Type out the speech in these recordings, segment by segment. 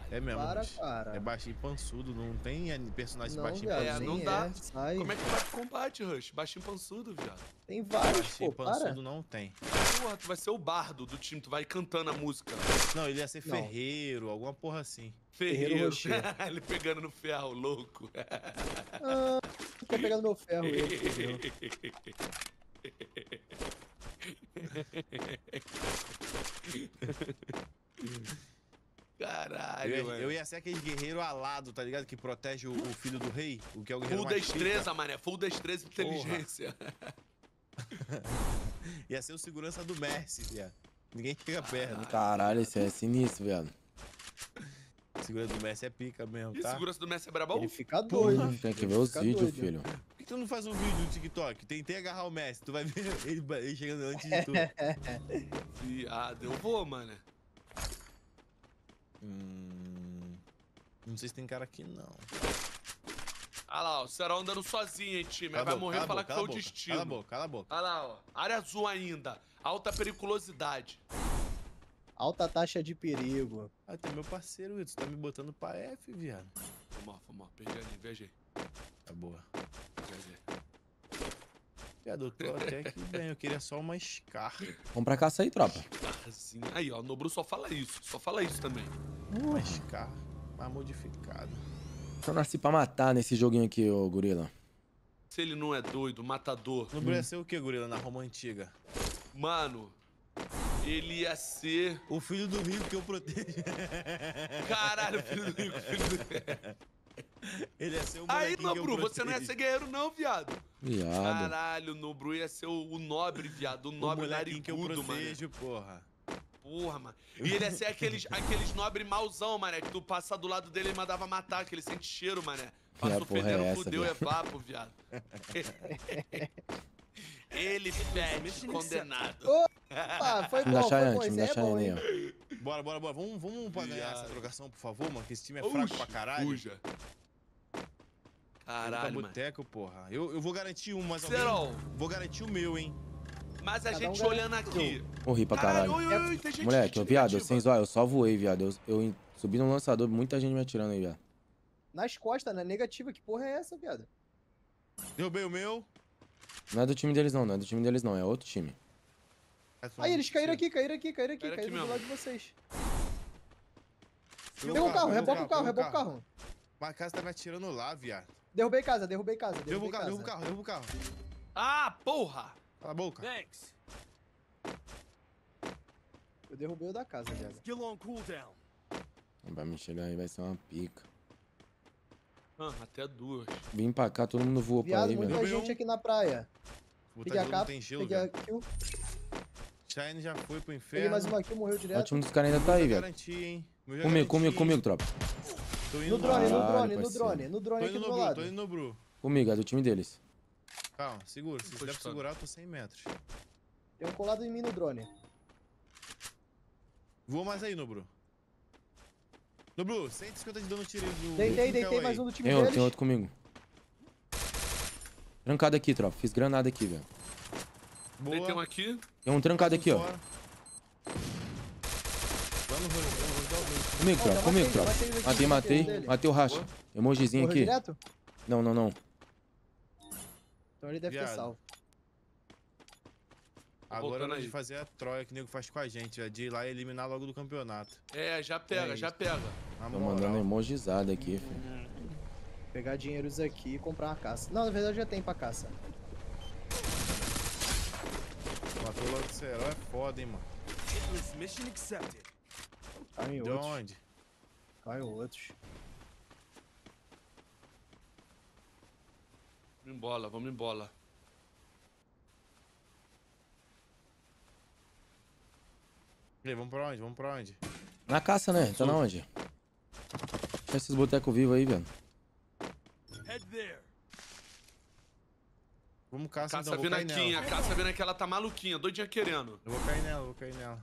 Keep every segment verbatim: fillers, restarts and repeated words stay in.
É mesmo, Para, bicho. cara. É baixinho pançudo, não tem personagem Não, baixinho viado, É, pançudo. não nem dá. é. Sai. Como é que vai pro combate, Rush? Baixinho pançudo, viado. Tem vários, Baixinho pô, para. pançudo não tem. Porra, tu vai ser o bardo do time, tu vai cantando a música. Não, ele ia ser Não. ferreiro, alguma porra assim. Ferreiro Ferreiro. Rocher. Ele pegando no ferro, louco. Ah, quer pegar no meu ferro, ele, fudeu. Caralho, Eu ia, mano. eu ia ser aquele guerreiro alado, tá ligado? Que protege o, o filho do rei, o que é o guerreiro Full mais destreza, mané. Full destreza e inteligência. pica. Ia ser o segurança do Messi, viado. Ninguém chega perto. Caralho, esse é sinistro, viado. O segurança do Messi é pica mesmo, E tá? segurança do Messi é brabão? Ele fica doido. Hum, tem que ver Ele os fica vídeos, doido. filho. Por que tu não faz um vídeo no TikTok? Tentei agarrar o Messi, tu vai ver ele, ele chegando antes de tu. Viado, eu vou, mano. hum, não sei se tem cara aqui, não. Olha lá, ó, o Serol andando sozinho, hein, time. Aí Cala a vai boca, morrer e cala a falar boca, que foi o cala a boca, destino. Cala a boca, cala a boca. Olha lá, ó. Área azul ainda. Alta periculosidade. Alta taxa de perigo. Ah, tem meu parceiro, Wilson, tá me botando pra F, viado. Vamos, ó, vamos, ó. Perdi ali, viajei. Tá boa. Viajei. Viado, eu tô até que bem, eu queria só uma Scar. Vamos pra caça aí, tropa. Assim. Aí, ó, Nobru só fala isso. Só fala isso também. Uma Scar, mais modificada. Eu nasci pra matar nesse joguinho aqui, ô gorila. Se ele não é doido, matador. No Brasil ia ser o que, gorila, na Roma Antiga? Mano, ele ia ser... O filho do rico que eu protejo. Caralho, filho do rico, filho do rico. Ele ia ser o Aí, molequinho que eu Nobru, você não ia protejo. ser guerreiro não, viado. Viado. Caralho, Nobru ia ser o, o nobre, viado. O O nobre molequinho que eu narigudo, mano. protejo, porra. Porra, mano. E ele ia ser aqueles, aqueles nobre mauzão, mané. Que tu passa do lado dele e mandava matar, que ele sente cheiro, mané. Passa Que o porra fedendo, é essa, fudeu, é viado? papo, viado. Ele fede, condenado. Opa, foi Me dá bom, foi Cheyenne, bom. me Esse dá aí é bom, Cheyenne aí, hein? ó. Bora, bora, bora. Vamos, vamos pra ganhar essa Viado. trocação, por favor, mano. Que esse time é fraco Uxa, pra caralho. Fuja. Vamos Caralho, pra mano. boteco, porra. Eu, eu vou garantir um, mas alguém... Serol, Vou garantir o meu, hein. mas a Cada um gente olhando garante aqui. Morri pra Caralho, caralho. oi, oi, oi, tem gente Moleque, gente ô, viado, eu negativa. sem zoar, eu só voei, viado. Eu, eu subi no lançador, muita gente me atirando aí, viado. Nas costas, né? Negativa. Que porra é essa, viado? Derrubei o meu. Não é do time deles não, não é do time deles não, é outro time. Aí, eles caíram aqui, caíram aqui, caíram aqui, Caíram aqui caíram do mesmo. lado de vocês. Pegou Derruba o carro, pegou reboca o carro, pegou reboca o carro. Mas a casa tá me atirando lá, viado. Derrubei casa, derrubei casa, Derruba derrubei o carro, derruba o casa. carro, derruba o carro. Ah, porra! Cala a boca. Thanks. Eu derrubei o da casa, viado. Skill on cooldown. Vai me chegar aí, vai ser uma pica. Ah, até duas. Vim pra cá, todo mundo voou pra Viado, aí, muita velho. Derrubei gente um. aqui na praia. Vou Peguei botar de a novo, capa, tem gelo, peguei a velho. kill. Shine já foi pro Peguei inferno. mais uma kill, morreu Ó, o direto. time dos caras ainda tá aí, velho. Garanti, hein. Meu já Comigo, garanti, comigo, hein. comigo, tropa. Tô indo No drone, no Caralho, drone, no parceiro. drone, no drone Tô aqui indo do no meu Bru, tô lado. indo no Bru. Comigo, é do time deles. Calma, segura. Se der pra Encostando. segurar, eu tô cem metros. Tem um colado em mim no drone. Voa mais aí, Nobru. Nobru, cento e cinquenta de dano tirei do... Deitei, do deitei Kel mais aí. um do time Tem outro, deles. tem outro comigo. Trancado aqui, tropa. Fiz granada aqui, velho. Boa. Tem um aqui. Tem um trancado aqui, ó. Fora. Lá no Rosal, Rosal, Comigo, Ó, tropa, já comigo, matei, tropa. matei ele aqui, Matei, matei. matei ele. Matei o racha. Emojizinho Morreu aqui. direto? Não, não, não. Então ele deve ter Viado. salvo. Agora é Voltando hora de aí. fazer a troia que o nego faz com a gente, é de ir lá e eliminar logo do campeonato. É, já pega, É já isso. pega. Na Tô moral. mandando emojizada aqui, filho. Pegar dinheiros aqui e comprar uma caça. Não, na verdade já tem pra caça. Matou logo esse herói é foda, hein, mano. Hitless mission accepted. Caiu De outros. onde? Caiu outros. Vamos em bola, vamos em bola. E aí, vamos pra onde? Vamos pra onde? Na caça, né? Tá na onde? Deixa esses botecos vivos aí, velho. Head there. Vamos caça, Caça então, vou vindo cair aqui, nela. a caça vindo aqui, ela tá maluquinha, doidinha querendo. Eu vou cair nela, eu vou cair nela.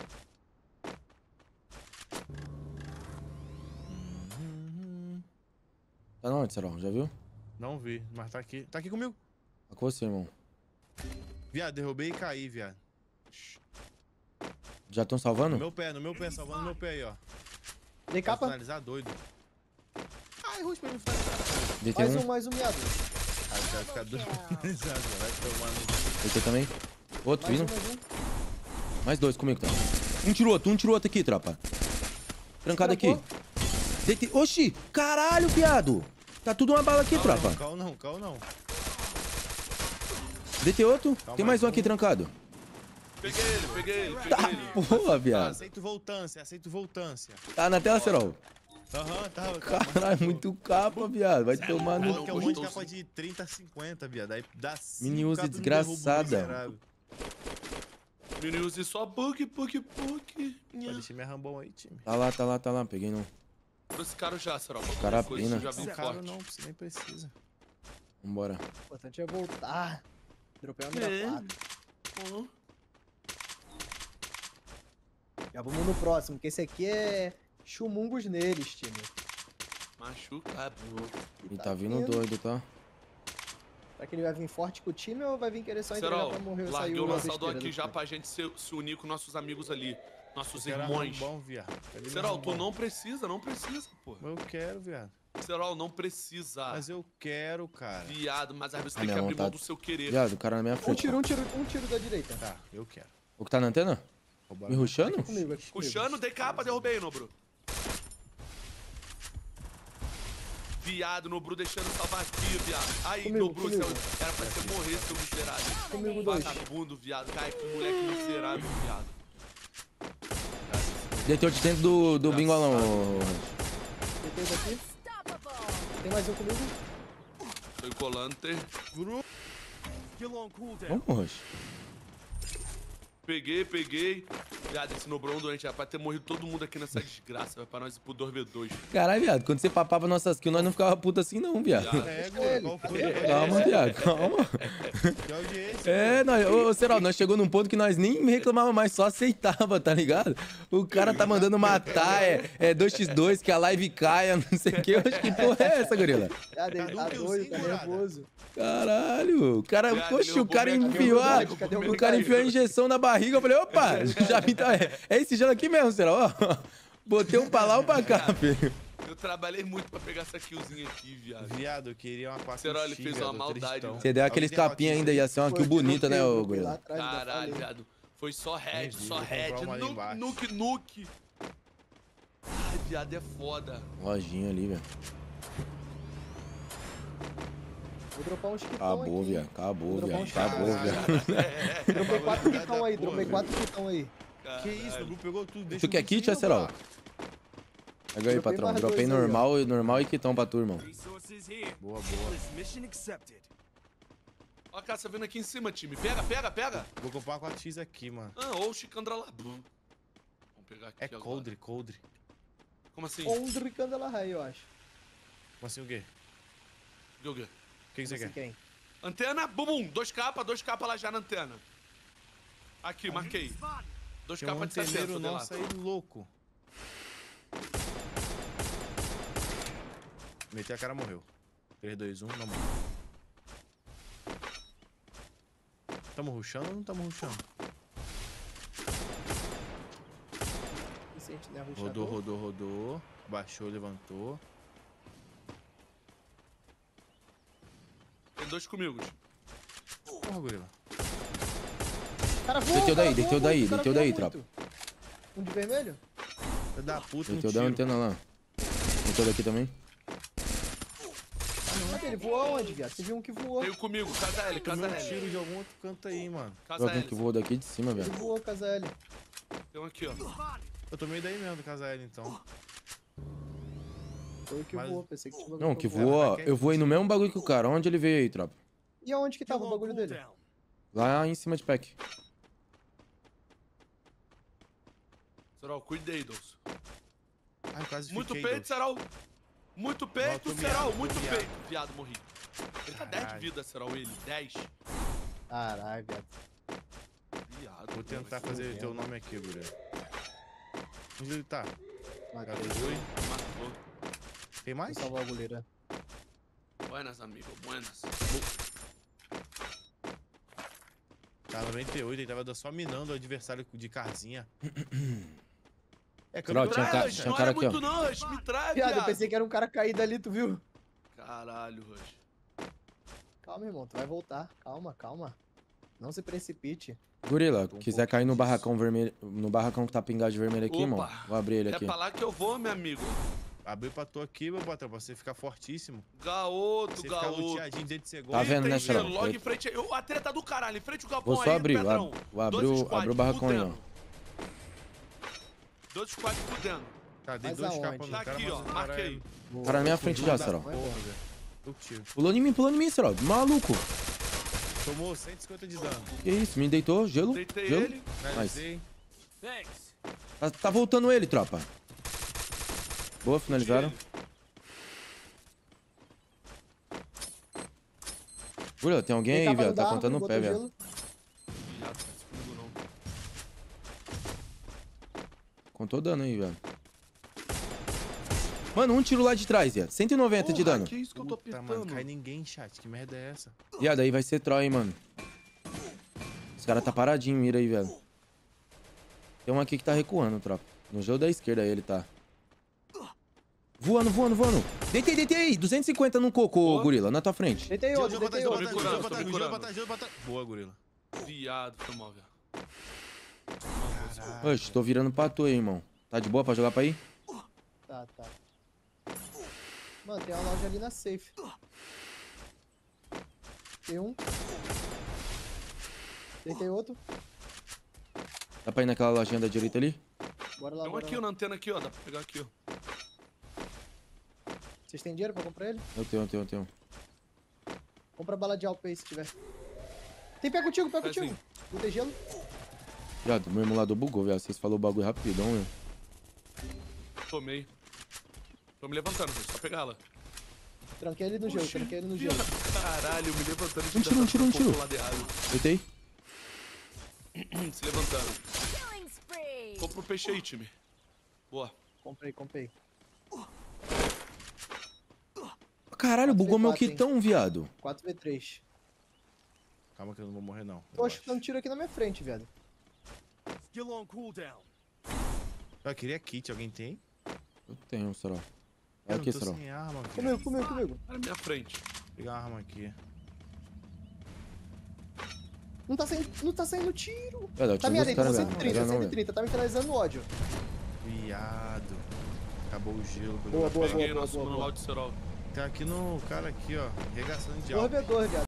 Tá na onde, Serol? Já viu? Não vi, mas tá aqui. Tá aqui comigo. Tá com você, irmão. Viado, derrubei e caí, viado. Já estão salvando? No meu pé, no meu pé, salvando meu pé aí, ó. Dei Vai capa. finalizar doido. Ai, Rush pra ele finalizar. Deitei Mais um. um, mais um miado. Aí vai ficar doido pra finalizar, vai tomar no... Deitei também. Outro Mais um, vindo. mais um. Mais dois comigo, tá? Um tirou outro, um tirou outro aqui, tropa. Trancado aqui. Trancou. Deitei. Oxi! Caralho, viado! Tá tudo uma bala aqui, tropa. Cal não, cal não. Deitei outro. Calma Tem mais aí. um aqui trancado. Peguei ele, peguei ele, peguei Tá, ele. porra, viado. Aceito voltância, aceito voltância. Tá na tela, Serol? Aham, tá. Caralho, muito capa, viado. Vai tomar no Bom que é um cu. monte de capa de trinta a cinquenta, viado. Aí dá cinco Mini Uzi capas no derrubo desgraçada. miserável. Mini Uzi só bug, bug, bug. Pode deixar minha rambão aí, time. Tá lá, tá lá, tá lá. Peguei não. Trouxe caro já, Serol. Carapina. Já vem Não, caro forte. não, você nem precisa. Vambora. O importante é voltar. Dropei uma É. mira quatro. Uhum. Já vamos no próximo, porque esse aqui é chumungos neles, time. Machuca, é bom. E tá vindo doido, tá? Será que ele vai vir forte com o time ou vai vir querer só entregar Serol, pra morrer e sair larguei o uma lançador besteira aqui do já time? pra gente se, se unir com nossos amigos ali. Nossos Eu quero irmãos. rambão, viado. Cadê meu Serol, tu rambão? não precisa, não precisa, pô. Eu quero, viado. Serol, não precisa. Mas eu quero, cara. Viado, mas às vezes A tem que minha abrir mão vontade. do seu querer. Viado, o cara na minha Um frente. tiro, um tiro, um tiro da direita. Tá, eu quero. O que tá na antena? Roubaram. Me rushando? Aqui comigo, aqui comigo. Puxando, dei capa, derrubei, Nobru. Viado, Nobru deixando salvar aqui, viado. Aí, Comigo, Nobru, comigo. seu- era pra você morrer, seu miserável. Comigo dois. Vagabundo, viado. Cai com moleque miserável, viado. Deitei de dentro do, do bingolão. ô. Deitei daqui. Tem mais um comigo. Foi colante. Kill on cooldown. Vamos, Rush. Peguei, peguei. Viado, esse Nobru é um doente. Era pra ter morrido todo mundo aqui nessa desgraça. Vai pra nós ir pro dois v dois. Caralho, viado. Quando você papava nossas kills, nós não ficava puto assim, não, viado. Viado. É, Gura, qual foi? Calma, viado. Calma. Que audiência. É, nós, ô, Serol, nós chegou num ponto que nós nem reclamava mais, só aceitava, tá ligado? O cara tá mandando matar, é, é dois por dois, que a live caia, não sei o que. Eu acho que porra é essa, gorila? Ah, ele Cadê tá o teu doido, tá segurada? nervoso. Caralho. O cara, Viado, oxe, o derrubou cara minha enfiou a, câmera, cadê o o cara Mikael? enfiou a injeção na barriga. Eu falei, opa, já vi, tá, é, é esse gelo aqui mesmo, Serol. Ó, botei um pra lá, um pra cá, filho. Eu trabalhei muito pra pegar essa killzinha aqui, viado. Viado, eu queria uma quatro Serol, ele X, fez viado, uma maldade, tristão. né? Você deu aqueles Alguém tem uma tapinhas quatro ainda, ia ser uma Foi, kill bonita, eu né, ô fui lá gorila? atrás, ainda Caralho, falei. viado. Foi só head, Entendi, só vou comprar head. uma ali Nuke, embaixo. nuke, nuke. Ai, viado, é foda. Lojinha ali, velho. Vou dropar uns quitão Acabou, aqui. viado. Acabou, Vou dropar viado. uns Acabou, Caralho. viado. Dropei quatro Da quitão aí, porra, dropei velho. quatro quitão aí. Que isso, o grupo pegou tudo. Deixa Tu o quer grupo kit, sim, é, Serol? pá. Pega aí, Dropei patrão. mais Dropei dois aí, ó. normal, normal e quitão pra tu, irmão. Resources here. Boa, boa. Headless mission accepted. Ó a caça vindo aqui em cima, time. Pega, pega, pega. Vou comprar uma quatro X aqui, mano. Ah, ou o Chicandra lá. Vamos pegar aqui É agora. coldre, coldre. Como assim? Ondre Candelarrai, eu acho. Como assim o quê? Deu o quê? O que, que você Não sei quer? quem. Antena, bum, dois capas, dois capas lá já na antena. Aqui, marquei. Dois Tem um capas de anteneiro setenta, de lá. nosso aí louco. Meteu a cara, morreu. três, dois, um, não morreu. Tamo rushando ou não tamo rushando? Esse a gente não é rushador. Rodou, rodou, rodou. Baixou, levantou. Tem dois comigo. Porra, gorila. Cara, voa, Desceu cara, daí, voa desceu daí, muito, cara, desceu voa daí, muito. tropa. Um de vermelho? Filho da puta, um Meteu da tiro. antena lá. Meteu daqui também. Cadê? Ele voou aonde, viado? Você viu um que voou. Veio comigo, casa L, casa Tomei um L. tiro de algum outro canto aí, mano. Casa Alguém L. que voou daqui de cima, Ele velho. voou, casa L. Tem um aqui, ó. Eu tomei daí mesmo do casa L, então. Foi o que Mas- voou, pensei que tinha bagulho Não, pra que voar. voou, ó. Eu voei no mesmo bagulho que o cara. Onde ele veio aí, tropa? E aonde que Kill tava o on bagulho dele? cooldown. Lá em cima de pack. Serol, cuidei, Douglas. Ai, quase Muito fiquei, peito, Douglas. Serol. Muito peito, Não, tô Serol. miado, tô Muito miado. peito. Viado, morri. Ele tá dez de Caralho. vida, Serol, ele. dez. Caralho, viado. Viado. Vou tentar mas- fazer teu nome aqui, Gurê. Onde ele tá? Matei. Já foi. Matou. Tem mais? Vou salvar o goleiro. Buenas, amigo. Buenas. Tá noventa e oito, ele tava só minando o adversário de carzinha. É que eu Troll, não tinha tô ca- vendo, Rush, tinha chat. um não cara é aqui, ó. muito não, Rush. Me trai, Viado, eu viado. pensei que era um cara caído ali, tu viu? Caralho, Rush. Calma, irmão, tu vai voltar. Calma, calma. Não se precipite. Gorila, Um quiser cair no pouquinho barracão vermelho, no barracão que tá pingado de vermelho aqui, irmão. Opa. Vou abrir ele É aqui. pra lá que eu vou, meu amigo. Abriu pra tu aqui, meu patrão, pra você ficar fortíssimo. Gaoto, Você ficar gaoto. luteadinho dentro de segundo. Tá vendo, né, Tem Serol? que ir logo Eu- em frente. Eu, a treta do caralho, em frente ao galpão Vou aí, só abrir, Pedrão. vou, vou abrir, Dois o, squad abrir o barracão aí, ó. fudendo. Dois squad fudendo. Tá, dei Mas dois aonde? capas no Tá cara, aqui, mas ó. o cara Marquei. Boa. Cara na minha frente já, da Serol. porra, velho. Eu tiro. Pulou em mim, pulou em mim, Serol. Maluco. Tomou cento e cinquenta de dano. Que isso, me deitou, gelo. Deitei gelo. ele. Finalizei. Thanks. Tá, tá voltando ele, tropa. Boa, finalizaram. Gorila, tem alguém aí, Tem capa velho. no Tá dardo, contando o botou pé, velho. gelo. Viado, não se comigo não. Contou dano aí, velho. Mano, um tiro lá de trás, viado. cento e noventa de Porra, dano. que isso que eu tô Puta, mano, apertando? cai ninguém, chat. Que merda é essa? Viado, aí vai ser troll, hein, mano. Os caras tá paradinho, mira aí, velho. Tem um aqui que tá recuando, tropa. No jogo da esquerda ele tá. Voando, voando, voando. Deitei, deitei. duzentos e cinquenta no coco, Boa. gorila, na tua frente. Deitei Gelo, outro, gelo pra deitei trás, me gelo outro. pra curando, trás, tô me gelo pra curando. trás, gelo pra trás. Boa, gorila. Viado, foi mal, velho. Caralho. Oxe, tô virando pra tu aí, irmão. Tá de boa pra jogar pra aí? Tá, tá. Mano, tem uma loja ali na safe. Tem um. Deitei outro. Dá pra ir naquela lojinha da direita ali? Bora lá, Tem um bora aqui lá. na antena aqui, ó. Dá pra pegar aqui, ó. Vocês têm dinheiro pra comprar ele? Eu tenho, eu tenho, eu tenho. Compra bala de alpe aí se tiver. Tem pé contigo, pé Tá contigo. sim. Botei gelo. Viado, meu emulador bugou, velho. Vocês falaram o bagulho rapidão, meu. Tomei. Tô me levantando, Rush. Só pegar ela. Tranquei ele no gelo, Oxi, tranquei ele no gelo. Caralho, me levantando. Um tiro, um tiro, um tiro. Lá de errado. Deitei. Se levantando. Killing spree. Compra o peixe aí, time. Boa. Comprei, comprei. Caralho, bugou meu quatro, hein? quitão, viado. quatro v três. Calma que eu não vou morrer, não. Tô chutando tiro aqui na minha frente, viado. Skill on cooldown. Eu queria kit, alguém tem? Eu tenho, Serol. Eu É não aqui, tô Serol. sem arma, filho. Comigo, comigo, comigo. Tá na minha frente. Vou pegar uma arma aqui. Não tá saindo, não tá saindo tiro. Viado, eu Tá tinha minha dois direita, caras, cento velho. e trinta, Não, cento e velho. trinta. Tá me finalizando no ódio. Viado. Acabou o gelo. Boa, boa, Peguei boa, nosso boa, boa. manual de cerol. Tá aqui no cara aqui, ó. Regaçando de alma. Corredor, viado.